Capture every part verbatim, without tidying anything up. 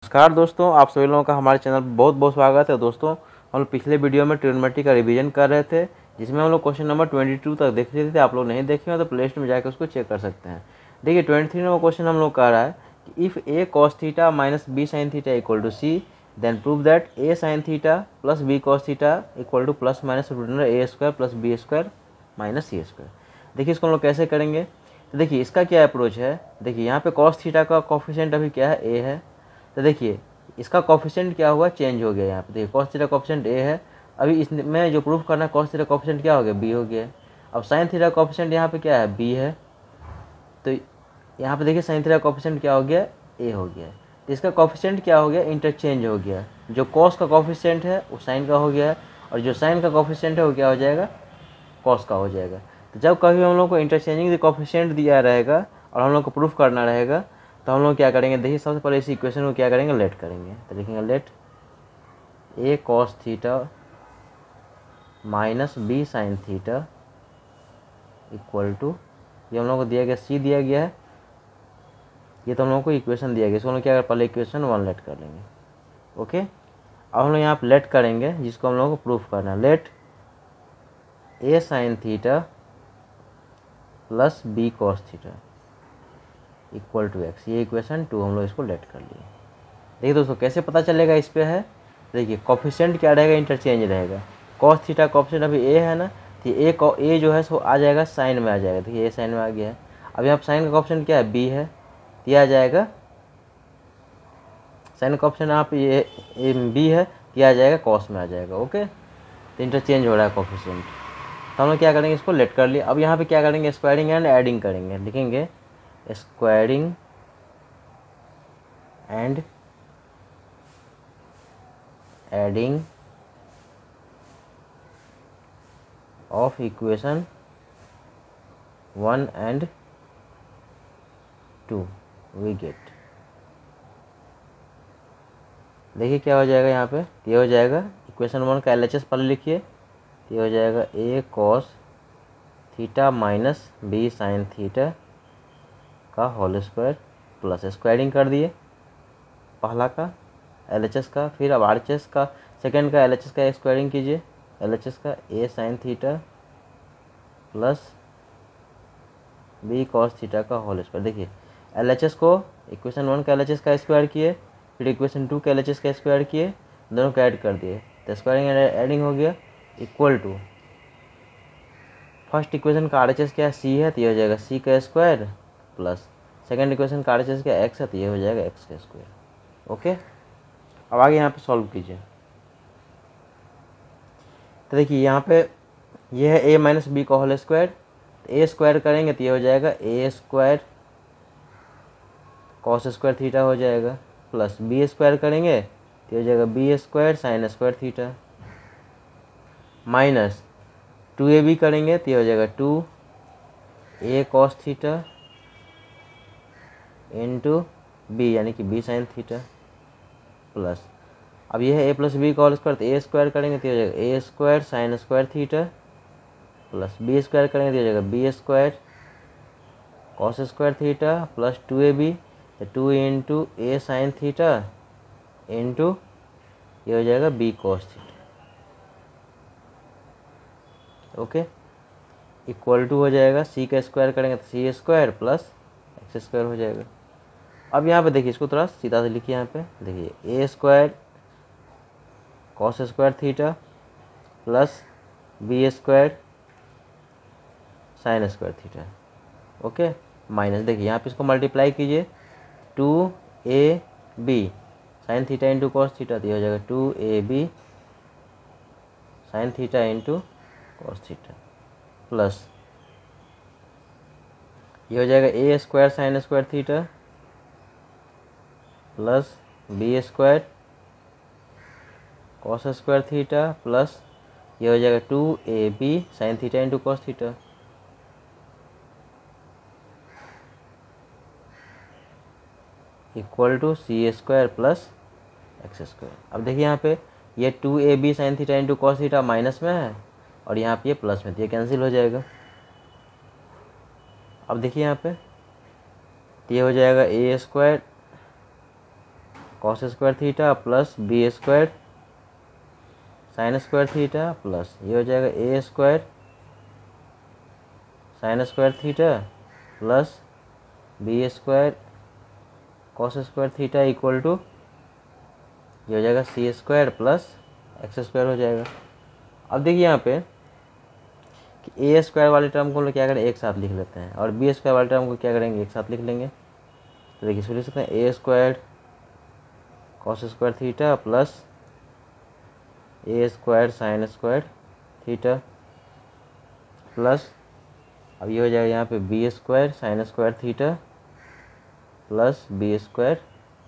नमस्कार दोस्तों, आप सभी लोगों का हमारे चैनल पर बहुत बहुत स्वागत है। दोस्तों, हम लोग पिछले वीडियो में ट्रिग्नोमेट्री का रिवीजन कर रहे थे, जिसमें हम लोग क्वेश्चन नंबर बाईस तक देख रहे थे। आप लोग नहीं देखे हो तो प्ले स्टोर में जाकर उसको चेक कर सकते हैं। देखिए, तेईस नंबर क्वेश्चन हम लोग कर रहा है कि if a cos theta minus b sine theta equal to c, then prove that a sine theta plus b cos theta equal to plus minus root under a square plus B square minus c square. देखिए, इसको हम लोग कैसे करेंगे। तो देखिए, इसका क्या अप्रोच है। देखिए, यहाँ पे कॉस थीटा का कोफिशिएंट अभी क्या है, ए है। तो देखिए, इसका कोफिशिएंट क्या हुआ, चेंज हो गया। यहाँ पे देखिए, कॉस थीटा कोफिशिएंट ए है। अभी इसमें जो प्रूफ करना है, कॉस थीटा कोफिशिएंट क्या हो गया, बी हो गया। अब साइन थीटा कोफिशिएंट यहाँ पे क्या है, बी है। तो यहाँ पे देखिए, साइन थीटा कोफिशिएंट क्या हो गया, ए हो गया। तो इसका कोफिशिएंट क्या हो गया, इंटरचेंज हो गया। जो कॉस का कोफिशिएंट है वो साइन का हो गया है, और जो साइन का कोफिशिएंट है वो क्या हो जाएगा, कॉस का हो जाएगा। तो जब कभी हम लोग को इंटरचेंजिंग कोफिशिएंट दिया रहेगा और हम लोग को प्रूफ करना रहेगा, तो हम लोग क्या करेंगे, देखिए सबसे पहले इस इक्वेशन को क्या करेंगे, लेट करेंगे। तो लिखेंगे let a cos theta minus b sine theta equal to, ये हम लोग को दिया गया सी दिया गया है, ये तो हम लोग को इक्वेशन दिया गया। इसको हम लोग क्या करें, पहले इक्वेशन वन लेट कर लेंगे। ओके, अब हम लोग यहाँ पर लेट करेंगे, जिसको हम लोग को प्रूफ करना है। Let a sine theta plus b cos theta equal to x, ये इक्वेशन टू हम लोग इसको लेट कर लिए। देखिए दोस्तों, कैसे पता चलेगा इस पे है। देखिए, कोफिशिएंट क्या रहेगा, इंटरचेंज रहेगा। कॉस थीटा कोफिशिएंट अभी ए है ना, तो ए ए जो है सो आ जाएगा साइन में आ जाएगा। देखिए, ए साइन में आ गया है। अब यहाँ साइन का कोफिशिएंट क्या है, बी है, तो ये आ जाएगा साइन का ऑप्शन आप ये बी है, तो आ जाएगा कॉस में आ जाएगा। ओके, तो इंटरचेंज हो रहा है कोफिशिएंट। तो हम लोग क्या करेंगे, इसको लेट कर लिया। अब यहाँ पे क्या करेंगे, स्क्वायरिंग एंड एडिंग करेंगे। लिखेंगे squaring and adding of equation one and two we get. देखिए क्या हो जाएगा यहाँ पे, ये हो जाएगा इक्वेशन वन का एल एच एस पहले लिखिए। ये हो जाएगा a cos theta minus b sine theta का होल स्क्वायर प्लस स्क्वायरिंग कर दिए पहला का एल एच एस का। फिर अब आर एच एस का सेकेंड का एल एच एस का स्क्वायरिंग कीजिए। एल एच एस का a sine theta plus b cos theta का होल स्क्वायर। देखिए, एल एच एस को इक्वेशन वन का एल एच एस का स्क्वायर किए, फिर इक्वेशन टू का एल एच एस का स्क्वायर किए, दोनों को ऐड कर दिए, तो स्क्वायरिंग एंड एडिंग हो गया इक्वल टू फर्स्ट इक्वेशन का आर एच एस क्या है, सी है, तो ये हो जाएगा सी का स्क्वायर प्लस सेकेंड इक्वेशन का आर एच एस क्या एक्स है, तो ये हो जाएगा एक्स का स्क्वायर। ओके, अब आगे यहाँ पे सॉल्व कीजिए। तो देखिए, यहाँ पे ये है ए माइनस बी का होल स्क्वायर, ए स्क्वायर करेंगे तो ये हो जाएगा ए स्क्वायर कॉस स्क्वायर थीटा हो जाएगा, प्लस बी स्क्वायर करेंगे तो हो जाएगा B square sine square theta, minus two ए बी करेंगे तो ये हो जाएगा two a cos theta into b यानी कि बी साइन थीटा, प्लस अब ये है ए प्लस बी का होल स्क्वायर, तो ए स्क्वायर करेंगे तो हो जाएगा ए square sine square theta, plus B square करेंगे तो हो जाएगा B square cos square theta plus two ए बी, तो two into A sine theta into ये हो जाएगा B cos theta. Okay, equal to हो जाएगा सी का स्क्वायर करेंगे तो C square plus x square हो जाएगा। अब यहाँ पे देखिए, इसको थोड़ा सीधा से लिखिए। यहाँ पे देखिए, a square cos square theta plus B square sine square theta. Okay, minus देखिए यहाँ पे इसको मल्टीप्लाई कीजिए, टू ए b sine theta into cos theta, तो ये हो जाएगा टू ए b sine theta into cos theta, plus ये हो जाएगा ए square sine square theta plus B square cos square theta, plus ये हो जाएगा two A b sine theta into cos theta, equal to c square plus x square. अब देखिए यहाँ पे ये टू ए b sine theta into cos theta minus में है और यहाँ पे ये प्लस में, तो ये कैंसिल हो जाएगा। अब देखिए यहाँ पे ये हो जाएगा ए square cos square theta plus B square sine square theta plus ये हो जाएगा ए square sine square theta plus B square cos square theta equal to ये हो जाएगा c square plus x square हो जाएगा। अब देखिए यहाँ पे कि ए स्क्वायर वाले टर्म को हम लोग क्या करें एक साथ लिख लेते हैं और बी स्क्वायर वाले टर्म को क्या करेंगे एक साथ लिख लेंगे। तो देखिए इसको लिख सकते हैं a square cos square theta plus a square sine square theta plus अब ये हो जाएगा यहाँ पे b square sine square theta plus B square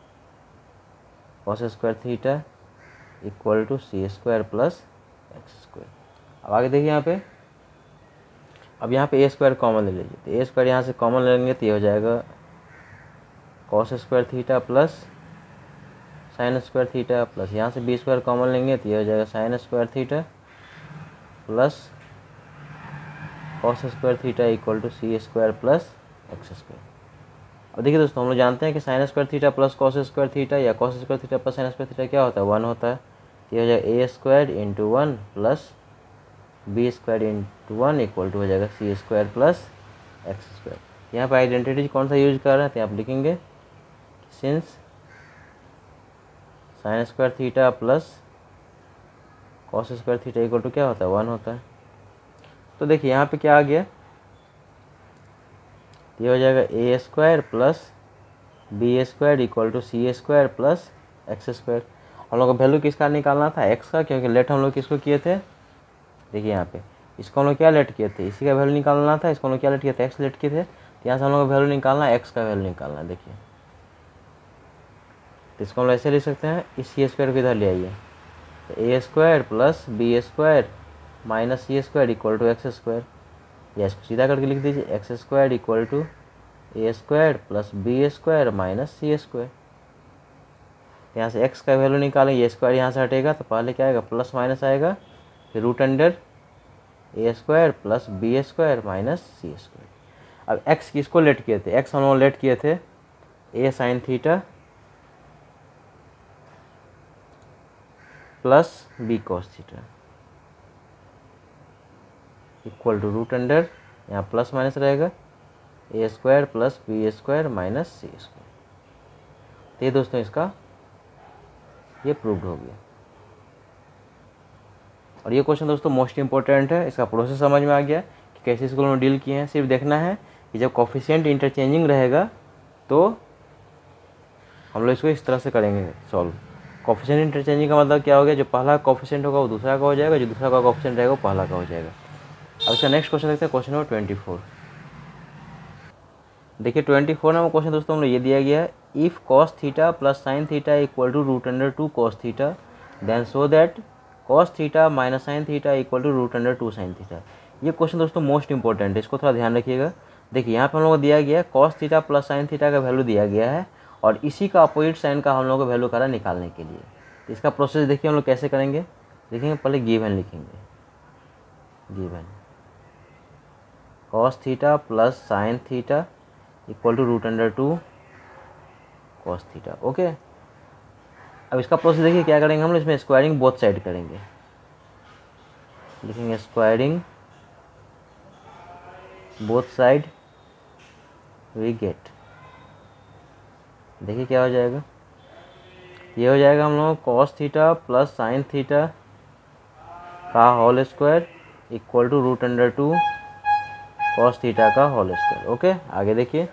cos square theta equal to c square plus x square. अब आगे देखिए यहाँ पे, अब यहाँ पे ए स्क्वायर कॉमन ले लीजिए, तो ए स्क्वायर यहाँ से कॉमन ले लेंगे तो ये हो जाएगा cos square theta plus sine square theta plus यहाँ से बी स्क्वायर कॉमन लेंगे तो ये हो जाएगा sine square theta plus cos square theta equal to c square plus x square. अब देखिए दोस्तों हम लोग जानते हैं कि sine square theta plus cos square theta या cos square theta plus sine square theta क्या होता है वन होता है। तो ये हो जाएगा ए square into one plus B square into one equal to हो जाएगा c square plus x square. यहाँ पर आइडेंटिटी कौन सा यूज कर रहे हैं तो आप लिखेंगे since sine square theta plus cos square theta equal to क्या होता है वन होता है। तो देखिए यहाँ पे क्या आ गया, ये हो जाएगा ए square plus B square equal to c square plus x square. हम लोग को वैल्यू किसका निकालना था एक्स का, क्योंकि लेट हम लोग किसको किए थे, देखिए यहाँ पे इसको हम लोग क्या लेट किए थे इसी का वैल्यू निकालना था, इसको हम लोग क्या लेट किए थे एक्स लेट किए थे। तो यहाँ से हम लोग को वैल्यू निकालना है एक्स का वैल्यू निकालना है। देखिए तो इसको हम लोग ऐसे लिख सकते हैं, इस सी स्क्वायर को इधर ले आइए, तो ए square plus B square minus c square equal to x square, या इसको सीधा करके लिख दीजिए x square equal to a square plus B square minus c square. यहाँ से एक्स का वैल्यू निकालेंगे, ये स्क्वायर यहाँ से हटेगा तो पहले क्या आएगा प्लस माइनस आएगा, फिर root under a square plus B square minus c square. अब एक्स किसको लेट किए थे, एक्स हम लोग लेट किए थे a sine theta plus b cos theta equal to root under यहाँ प्लस माइनस रहेगा a square plus B square minus c square. तो ये दोस्तों इसका ये प्रूव्ड हो गया। और ये क्वेश्चन दोस्तों मोस्ट इंपॉर्टेंट है, इसका प्रोसेस समझ में आ गया कि कैसे इसको उन्होंने डील किए हैं। सिर्फ देखना है कि जब कोफिशिएंट इंटरचेंजिंग रहेगा तो हम लोग इसको इस तरह से करेंगे सॉल्व। कोफिशिएंट इंटरचेंजिंग का मतलब क्या हो गया, जो पहला कोफिशिएंट होगा वो दूसरा का हो जाएगा, जो दूसरा का कोफिशिएंट रहेगा वो पहला का हो जाएगा। अब इसका नेक्स्ट क्वेश्चन देखते हैं, क्वेश्चन नंबर ट्वेंटी फोर। देखिए ट्वेंटी फोर नंबर क्वेश्चन दोस्तों हम लोग ये दिया गया है, if cos theta plus sine theta equal to root under two cos theta then so that cos theta minus sine theta equal to root under two sine theta. ये question दोस्तों most important है, इसको थोड़ा ध्यान रखिएगा। देखिए यहाँ पर हम लोग को दिया गया है cos theta plus sine theta का वैल्यू दिया गया है और इसी का अपोजिट साइन का हम लोग को वैल्यू करा निकालने के लिए। तो इसका प्रोसेस देखिए हम लोग कैसे करेंगे, देखेंगे पहले गिवन लिखेंगे, given cos theta plus sine theta equal to root under two cos theta. Okay, अब इसका प्रोसेस देखिए क्या करेंगे हम लोग, इसमें स्क्वायरिंग बोथ साइड करेंगे, लिखेंगे squaring both side we get. देखिए क्या हो जाएगा, ये हो जाएगा हम लोग cos theta plus sine theta का whole square equal to root under two cos theta का होल स्क्वायर। ओके, आगे देखिए,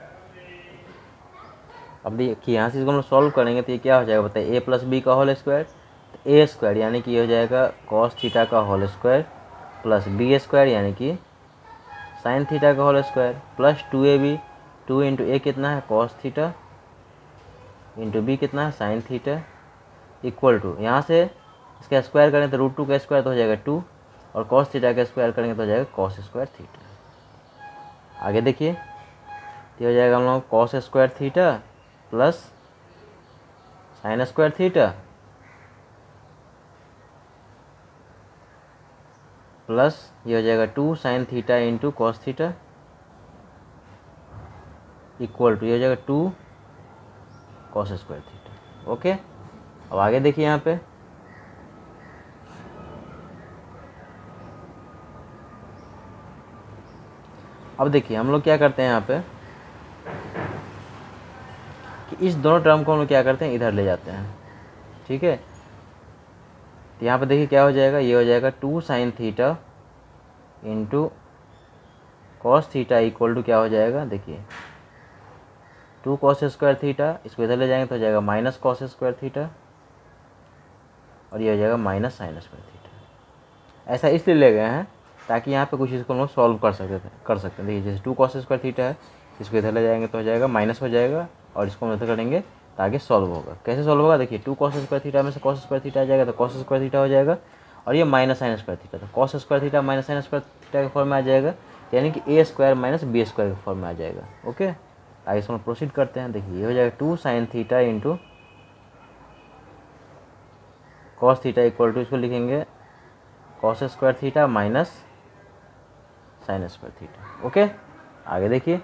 अब देखिए यहाँ से इसको हम लोग सॉल्व करेंगे तो ये क्या हो जाएगा बताइए, ए प्लस बी का होल स्क्वायर, तो ए स्क्वायर यानी कि ये हो जाएगा कॉस थीटा का whole square plus B square यानी कि साइन थीटा का whole square plus two A B, two into A कितना है कॉस थीटा इंटू बी कितना है साइन थीटा इक्वल टू, यहाँ से इसका स्क्वायर करें तो रूट टू का स्क्वायर तो हो जाएगा टू और कॉस थीटा का स्क्वायर करेंगे तो हो जाएगा कॉस स्क्वायर थीटा। आगे देखिए तो हो जाएगा हम लोग cos square theta plus sine square theta plus ये हो जाएगा two sine theta into cos theta equal to ये हो जाएगा two cos square theta. Okay, अब आगे देखिए यहाँ पे अब देखिए हम लोग क्या करते हैं यहाँ पे कि इस दोनों टर्म को हम लोग क्या करते हैं इधर ले जाते हैं। ठीक है, तो यहाँ पे देखिए क्या हो जाएगा, ये हो जाएगा two sine theta into cos theta equal to क्या हो जाएगा, देखिए टू कॉस स्क्वायर थीटा, इसको इधर ले जाएंगे तो हो जाएगा माइनस कॉस स्क्वायर थीटा और ये हो जाएगा माइनस साइन स्क्वायर थीटा। ऐसा इसलिए ले गए हैं ताकि यहाँ पे कुछ इसको हम लोग सॉल्व कर सकते थे कर सकते हैं। देखिए जैसे टू कॉस स्क्वायर थीटा है, इसको इधर ले जाएंगे तो हो जाएगा माइनस हो जाएगा और इसको हम इधर करेंगे तो आगे सॉल्व होगा। कैसे सॉल्व होगा, देखिए टू कॉस स्क्वायर थीटा में से कॉस स्क्वायर थीटा आ जाएगा तो कॉस स्क्वायर थीटा हो जाएगा और ये माइनस साइन स्क्वायर थीटा, तो cos square theta minus sine square theta के फॉर्म में आ जाएगा, यानी कि A square minus B square के फॉर्म में आ जाएगा। ओके, आगे इसको प्रोसीड करते हैं। देखिए ये हो जाएगा two sine theta into cos theta equal to, इसको लिखेंगे cos square theta minus sine square theta. Okay, आगे देखिए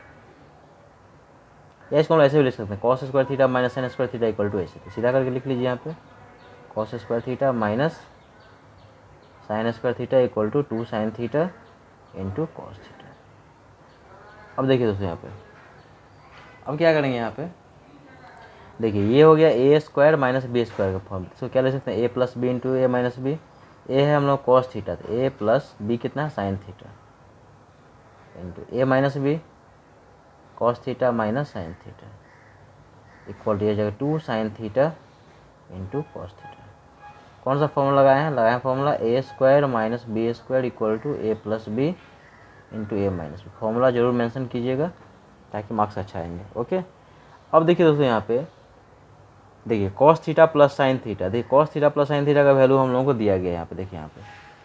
या इसको हम ऐसे भी लिख सकते हैं, cos square theta minus sine square theta equal to ऐसे, तो सीधा करके लिख लीजिए यहाँ पे cos square theta minus sine square theta equal to two sine theta into cos theta. अब देखिए दोस्तों यहाँ पे अब क्या करेंगे, यहाँ पे देखिए ये हो गया A square minus B square का फॉर्म, इसको क्या ले सकते हैं A plus B into A minus B. A है हम लोग कॉस थीटा, तो ए प्लस बी कितना है sine theta into A minus B cos theta minus sine theta equal to ये जगह two sine theta into cos theta. कौन सा फॉर्मूला लगाए हैं, लगाए हैं formula A square minus B square equal to A plus B into A minus B. Formula जरूर mention कीजिएगा ताकि मार्क्स अच्छा आएंगे। ओके, अब देखिए दोस्तों यहाँ पे देखिए cos theta plus sine theta, देखिए cos theta plus sine theta का वैल्यू हम लोगों को दिया गया है यहाँ पे। देखिए यहाँ पे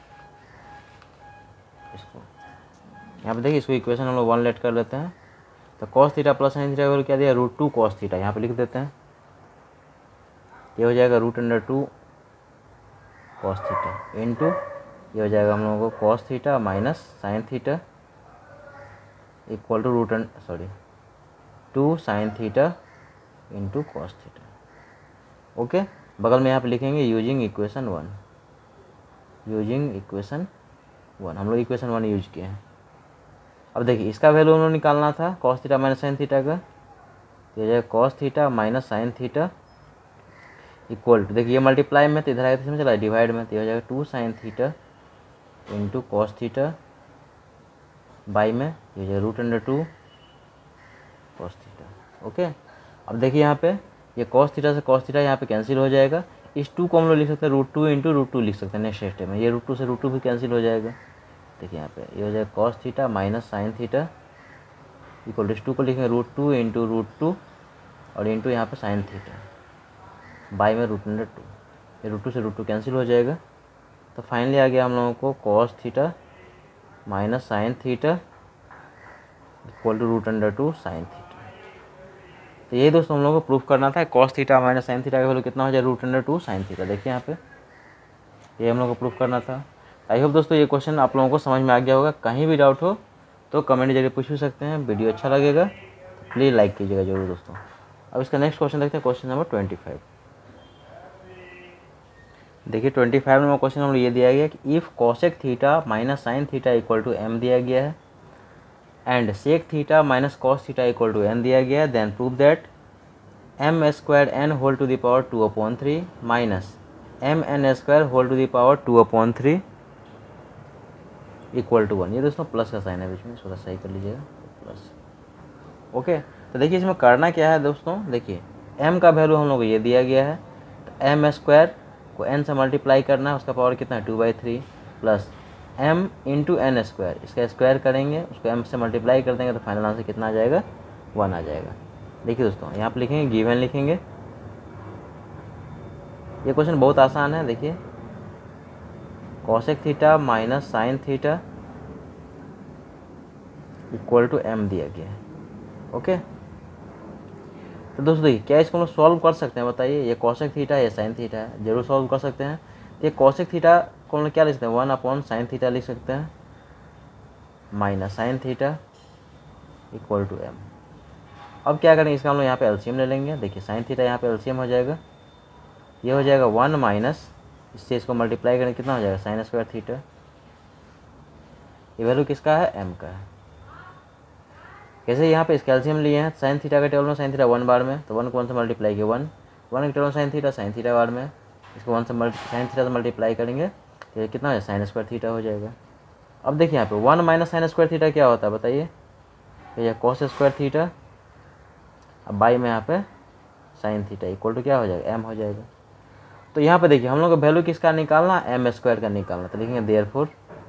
इसको यहाँ पे देखिए इसको इक्वेशन हम लोग वन लेट कर लेते हैं, तो cos theta plus sine theta का वैल्यू क्या दिया, रूट टू कॉस थीटा, यहाँ पे लिख देते हैं ये हो जाएगा root under two cos theta into ये हो जाएगा हम लोगों को cos theta minus sine theta equal to root sorry two sine theta into cos theta. Okay, बगल में यहाँ पे लिखेंगे using equation one, using equation one, हम लोग इक्वेशन वन यूज किए हैं। अब देखिए इसका वैल्यू हम लोग निकालना था cos theta minus sine theta का, तो ये जाएगा cos theta minus sine theta equal to, देखिए ये मल्टीप्लाई में तो इधर आएगा तो चला डिवाइड में, तो ये हो जाएगा two sine theta into cos theta by में ये हो जाएगा root under two cos theta. Okay, अब देखिए यहाँ पे ये कॉस थीटा से कॉस थीटा यहाँ पे कैंसिल हो जाएगा, इस टू को हम लोग लिख सकते हैं root two into root two लिख सकते हैं नेक्स्ट स्टेप में, ये रूट टू से रूट टू भी कैंसिल हो जाएगा। देखिए यहाँ पे ये हो जाएगा cos theta minus sine theta equal to, two को लिखेंगे root two into root two और इंटू यहाँ पे साइन थीटा बाई में रूट अंडर टू, ये रूट टू से रूट टू कैंसिल हो जाएगा। तो फाइनली आ गया हम लोगों को cos theta minus sine theta equal to root under two sine theta. तो यही दोस्तों हम लोगों को प्रूफ करना था, cos theta minus sine theta का वैल्यू कितना हो जाए root under two sine theta. देखिए यहाँ पे ये हम लोग को प्रूफ करना था। आई होप दोस्तों ये क्वेश्चन आप लोगों को समझ में आ गया होगा। कहीं भी डाउट हो तो कमेंट जरिए पूछ भी सकते हैं। वीडियो अच्छा लगेगा तो प्लीज़ लाइक कीजिएगा जरूर दोस्तों। अब इसका नेक्स्ट क्वेश्चन देखते हैं, क्वेश्चन नंबर ट्वेंटी फाइव। देखिए ट्वेंटी फाइव नंबर क्वेश्चन हम ये दिया गया कि if cosec theta minus sine theta equal to M दिया गया है and sec theta minus cos theta equal to N दिया गया है, then prove that M square N whole to the power two upon three minus M N square whole to the power two upon three equal to one. ये दोस्तों plus का sign है बीच में, थोड़ा सही कर लीजिएगा प्लस। ओके, तो देखिए इसमें करना क्या है दोस्तों, देखिए m का वैल्यू हम लोग को ये दिया गया है, तो एम स्क्वायर को n से मल्टीप्लाई करना है, उसका पावर कितना है two by three plus m into N square, इसका स्क्वायर करेंगे उसको m से मल्टीप्लाई कर देंगे तो फाइनल आंसर कितना आ जाएगा वन आ जाएगा। देखिए दोस्तों यहाँ पर लिखेंगे गिवन लिखेंगे, ये क्वेश्चन बहुत आसान है। देखिए cosec theta minus sine theta equal to M दिया गया है। ओके, तो दोस्तों देखिए क्या इसको हम लोग सॉल्व कर सकते हैं, बताइए। ये कॉसेक थीटा है, ये साइन थीटा है, जरूर सॉल्व कर सकते हैं। ये कॉसेक थीटा को हम लोग क्या लिख सकते हैं, वन अपॉन साइन थीटा लिख सकते हैं minus sine theta equal to M. अब क्या करेंगे, इसका हम लोग यहाँ पे एलसीएम ले लेंगे। देखिए साइन थीटा यहाँ पे एलसीएम हो जाएगा, ये हो जाएगा वन माइनस, इससे इसको मल्टीप्लाई करेंगे कितना हो जाएगा साइन स्क्वायर थीटा। ये वैल्यू किसका है, एम का है। कैसे यहाँ पे इसका एलसीएम लिए हैं, साइन थीटा के टेबल में साइन थीटा वन बार में, तो वन को वन से मल्टीप्लाई किया, वन वन के टेबल में साइन थीटा, साइन थीटा बार में, इसको वन से मल्टी साइन थीटा से मल्टीप्लाई करेंगे तो ये कितना हो जाएगा साइन स्क्वायर थीटा हो जाएगा। अब देखिए यहाँ पे one minus sine square theta क्या होता है बताइए, तो ये कॉस स्क्वायर थीटा, अब बाई में यहाँ पे साइन थीटा इक्वल टू क्या हो जाएगा, एम हो जाएगा। तो यहाँ पे देखिए हम लोग को वैल्यू किसका निकालना, एम स्क्वायर का निकालना, तो लिखेंगे देयरफॉर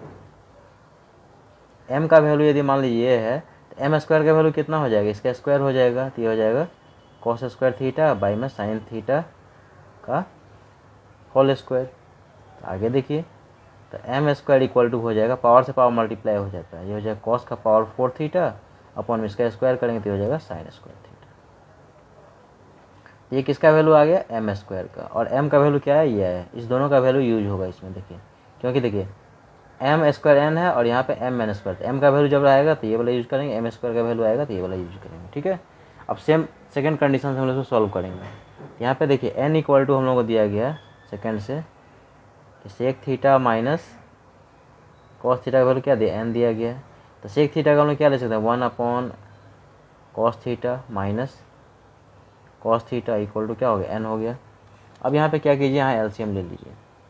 एम का वैल्यू यदि मान लीजिए ये है तो एम स्क्वायर का वैल्यू कितना हो जाएगा, इसका स्क्वायर हो जाएगा, तो ये हो जाएगा कॉस स्क्वायर थीटा बाई में साइन थीटा का होल स्क्वायर। आगे देखिए तो एम स्क्वायर इक्वल टू हो जाएगा, पावर से पावर मल्टीप्लाई हो जाता है, ये हो जाएगा कॉस का पावर फोर थीटा अपॉन में इसका स्क्वायर करेंगे तो हो जाएगा साइन स्क्वायर थीटा। ये किसका वैल्यू आ गया, एम स्क्वायर का, और एम का वैल्यू क्या है, ये है। इस दोनों का वैल्यू यूज होगा इसमें देखिए, क्योंकि देखिए एम स्क्वायर एन है और यहाँ पे एम एन स्क्वायर, एम का वैल्यू जब आएगा तो ये वाला यूज करेंगे, एम स्क्वायर का वैल्यू आएगा तो ये वाला यूज करेंगे, ठीक है। अब सेम सेकंड कंडीशन से हम लोग इसको सॉल्व करेंगे। यहाँ पे देखिए एन इक्वल टू हम लोग को दिया गया सेकंड से sec theta minus cos theta का वैल्यू क्या दिया, एन दिया गया है, तो सेक थीटा का हम लोग क्या ले सकते हैं, one upon cos theta minus cos theta equal to क्या हो गया, एन हो गया। अब यहाँ पे क्या कीजिए, यहाँ एलसीएम ले लीजिए,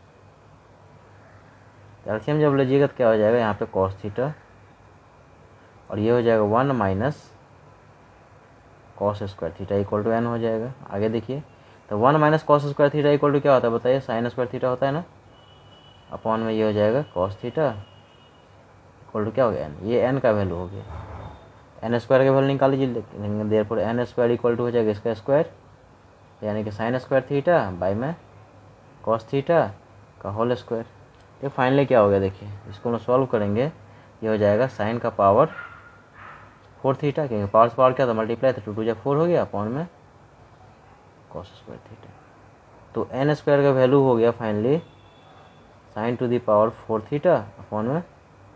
एलसीएम जब लीजिएगा तो क्या हो जाएगा, यहाँ पे कॉस थीटा और ये हो जाएगा one minus cos square theta equal to N हो जाएगा। आगे देखिए तो one minus cos square theta equal to क्या होता है बताइए, साइन स्क्वायर थीटा होता है ना, अपॉन में ये हो जाएगा कॉस थीटा इक्वल टू क्या हो गया, एन, ये एन का वैल्यू हो गया। एन स्क्वायर का वैल्यू निकाल लीजिए, therefore N square equal to हो जाएगा इसका स्क्वायर, यानी कि साइन स्क्वायर थीटा बाई में कॉस थीटा का होल स्क्वायर। ये फाइनली क्या हो गया देखिए, इसको हम सॉल्व करेंगे, ये हो जाएगा साइन का पावर फोर थीटा, क्योंकि पावर से पावर क्या था मल्टीप्लाई, तो टू टू जब फोर हो गया अपॉन में कॉस स्क्वायर थीटा। तो एन स्क्वायर का वैल्यू हो गया finally sine to the power four theta upon में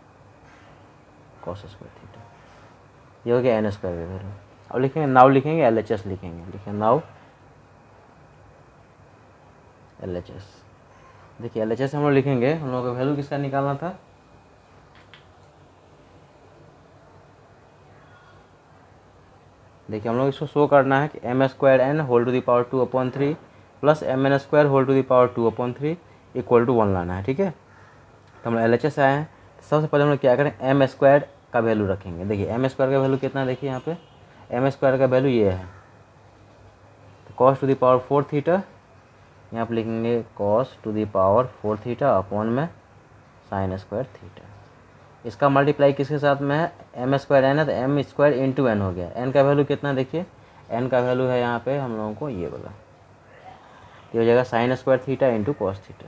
कॉस स्क्वायर थीटा, ये हो गया एन स्क्वायर का वैल्यू। अब लिखेंगे नाउ, लिखेंगे एल एच एस लिखेंगे, लिखेंगे नाउ एल एच एस। देखिए एल एच एस हम लोग लिखेंगे, हम लोग का वैल्यू किसका निकालना था, देखिए हम लोग इसको शो करना है कि M square N whole to the power two upon three plus M N square whole to the power two upon three equal to one लाना है, ठीक है। तो हम लोग एल एच एस आए हैं, सबसे पहले हम लोग क्या करें, एम स्क्वायर का वैल्यू रखेंगे। देखिए एम स्क्वायर का वैल्यू कितना है, देखिए यहाँ पे एम स्क्वायर का वैल्यू ये है, तो cos to the power four theta, यहाँ पे लिखेंगे cos to the power four theta upon में साइन स्क्वायर थीटा। इसका मल्टीप्लाई किसके साथ में है, एम स्क्वायर एन है तो एम स्क्वायर इंटू एन हो गया। एन का वैल्यू कितना देखिए, एन का वैल्यू है यहाँ पे हम लोगों को ये वाला, ये हो जाएगा sine square theta into cos theta,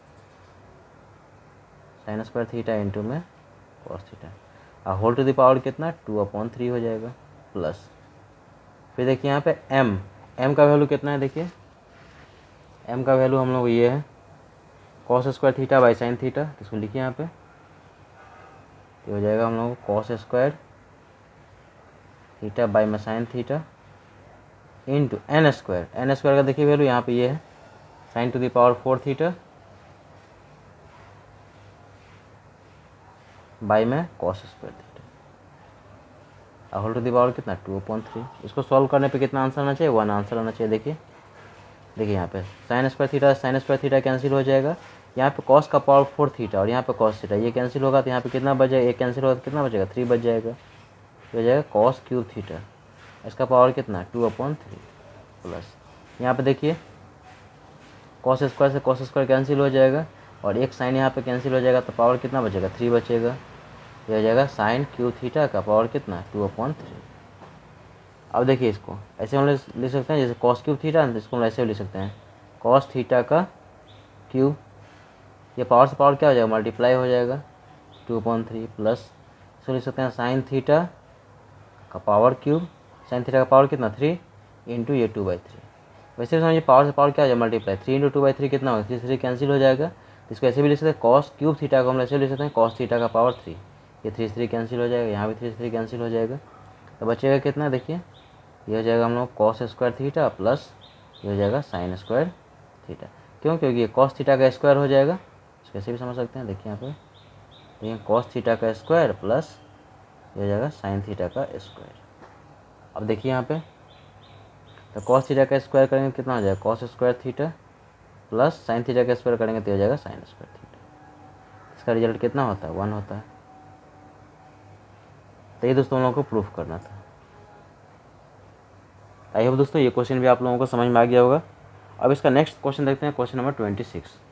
sine square theta into में कॉस थीटा, और होल टू दी पावर कितना टू अपॉन थ्री हो जाएगा प्लस, फिर देखिए यहाँ पे एम एम का वैल्यू कितना है, देखिए एम का वैल्यू हम लोग ये है cos square theta by sine theta, तो इसको लिखिए यहाँ पे, ये हो जाएगा हम लोग को कॉस स्क्वायर थीटा बाई में sine theta into N square, N square का देखिए वैल्यू यहाँ पे ये है sine to the power four theta by में कॉस स्क्वायर थीटा, और होल टू दी पावर कितना टू अपॉन थ्री। इसको सॉल्व करने पे कितना आंसर आना चाहिए, वन आंसर आना चाहिए। देखिए देखिए यहाँ पे sine square theta sine square theta cancel हो जाएगा, यहाँ पे कॉस का पावर फोर थीटा और यहाँ पे कॉस थीटा, ये कैंसिल होगा तो यहाँ पे कितना बचेगा, ये कैंसिल होगा तो कितना बचेगा, थ्री बच जाएगा, ये हो जाएगा कॉस क्यूब थीटा, इसका पावर कितना टू अपॉन थ्री प्लस, यहाँ पे देखिए कॉस स्क्वायर से कॉस स्क्वायर कैंसिल हो जाएगा और एक साइन यहाँ पे कैंसिल हो जाएगा, तो पावर कितना बचेगा, थ्री बचेगा, ये हो जाएगा साइन क्यूब थीटा का पावर कितना टू अपॉन थ्री। अब देखिए इसको ऐसे हम लिख सकते हैं, जैसे कॉस क्यूब थीटा है, इसको हम ऐसे लिख सकते हैं कॉस थीटा का क्यूब, ये पावर से पावर क्या हो जाएगा मल्टीप्लाई हो जाएगा टू अपॉन थ्री प्लस, इसको लिख सकते हैं साइन थीटा का पावर क्यूब, साइन थीटा का पावर कितना three into two by by थ्री। वैसे समझिए पावर से पावर क्या हो जाएगा multiply, three into two by three कितना होगा, थ्री थ्री कैंसिल हो जाएगा, तो इसको ऐसे भी लिख सकते हैं कॉस क्यूब थीटा को हम ऐसे लिख सकते हैं कॉस थीटा का पावर थ्री, ये थ्री थ्री कैंसिल हो जाएगा, यहाँ भी थ्री थ्री कैंसिल हो जाएगा, तो बचेगा कितना देखिए ये हो जाएगा हम लोग कॉस स्क्वायर थीटा प्लस ये हो जाएगा साइन स्क्वायर थीटा। क्यों? क्योंकि ये कॉस थीटा का स्क्वायर हो जाएगा, कैसे भी समझ सकते हैं। देखिए यहाँ पे देखिए कॉस थीटा का स्क्वायर प्लस ये हो जाएगा साइन थीटा का स्क्वायर। अब देखिए यहाँ पे तो कॉस थीटा का स्क्वायर करेंगे कितना हो जाएगा, cos square theta plus sine theta का स्क्वायर करेंगे तो हो जाएगा साइन स्क्वायर थीटा। इसका रिजल्ट कितना होता है, वन होता है। तो ये दोस्तों हम लोगों को प्रूफ करना था। आई होप दोस्तों ये क्वेश्चन भी आप लोगों को समझ में आ गया होगा। अब इसका नेक्स्ट क्वेश्चन देखते हैं, क्वेश्चन नंबर ट्वेंटी सिक्स।